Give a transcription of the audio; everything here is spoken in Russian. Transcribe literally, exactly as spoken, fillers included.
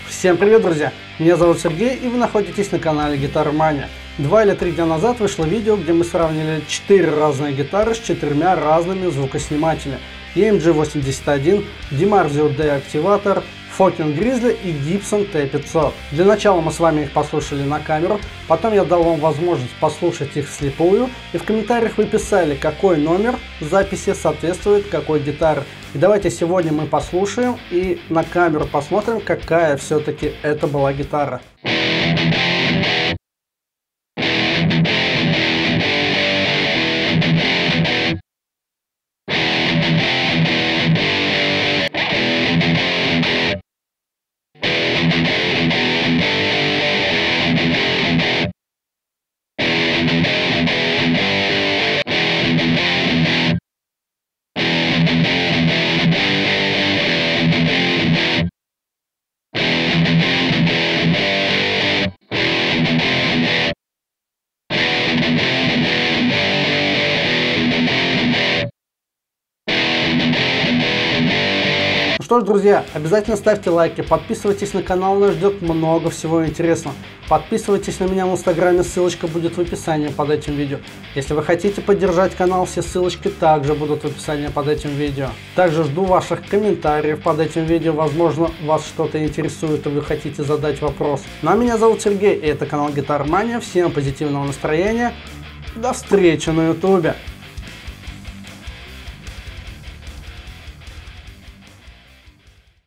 Всем привет, друзья! Меня зовут Сергей, и вы находитесь на канале Guitar Mania. Два или три дня назад вышло видео, где мы сравнили четыре разные гитары с четырьмя разными звукоснимателями: и эм джи восемьдесят один, DiMarzio ди активатор, Fokin Grizzly и Gibson ти пятьсот. Для начала мы с вами их послушали на камеру, потом я дал вам возможность послушать их вслепую, и в комментариях вы писали, какой номер записи соответствует какой гитаре. И давайте сегодня мы послушаем и на камеру посмотрим, какая все-таки это была гитара. Что ж, друзья, обязательно ставьте лайки, подписывайтесь на канал, нас ждет много всего интересного. Подписывайтесь на меня в инстаграме, ссылочка будет в описании под этим видео. Если вы хотите поддержать канал, все ссылочки также будут в описании под этим видео. Также жду ваших комментариев под этим видео, возможно, вас что-то интересует и вы хотите задать вопрос. Ну а меня зовут Сергей, и это канал Guitar Mania. Всем позитивного настроения, до встречи на ютубе.